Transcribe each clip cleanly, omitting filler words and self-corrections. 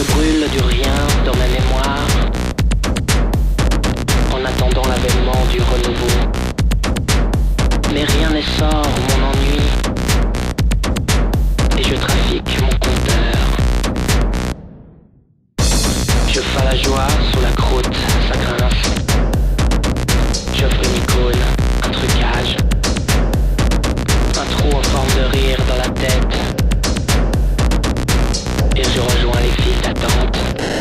brûle du rien dans ma mémoire, en attendant l'avènement du renouveau. Mais rien n'essore mon ennui, et je trafique mon compteur. Je fais la joie sous la croûte, ça grince. J'offre une icône, un trucage, un trou en forme de rire dans la tête. Et je rejoins les files d'attente.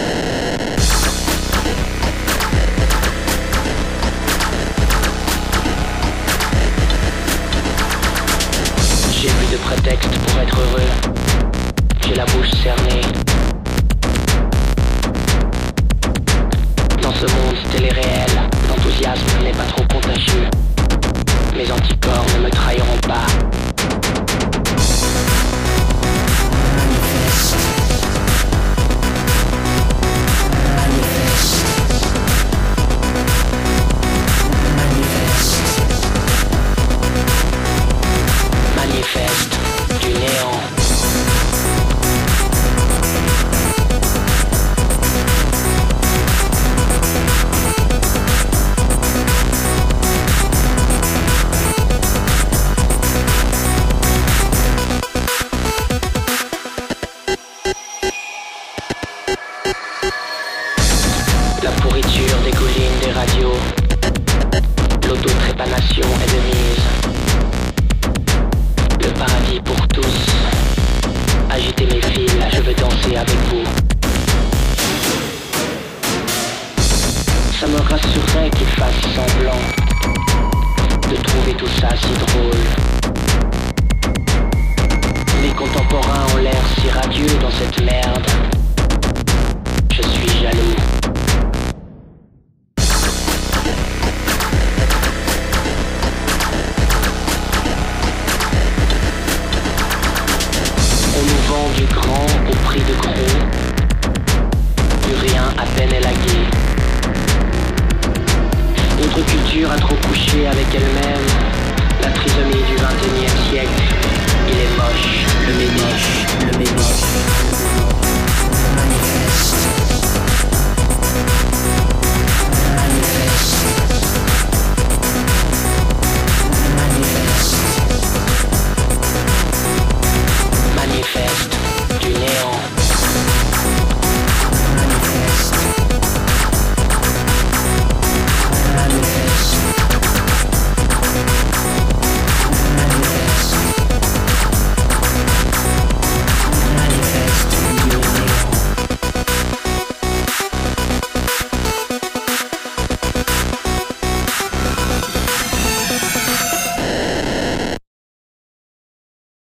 J'ai plus de prétexte pour être heureux. J'ai la bouche cernée. Dans ce monde télé-réel, l'enthousiasme n'est pas trop contagieux. Mes anticorps ne me trahiront pas. Manifeste du néant. La pourriture dégouline des radios. L'autotrépanation est de mise. Le paradis pour tous. Agitez mes fils, je veux danser avec vous. Ça me rassurerait qu'ils fassent semblant de trouver tout ça si drôle. Mes contemporains ont l'air si radieux dans cette merde. Je suis jaloux. On nous vend du grand au prix de gros. Du rien à peine élagué. Notre culture a trop couché avec elle-même. La trisomie du 21e siècle. Il est moche, le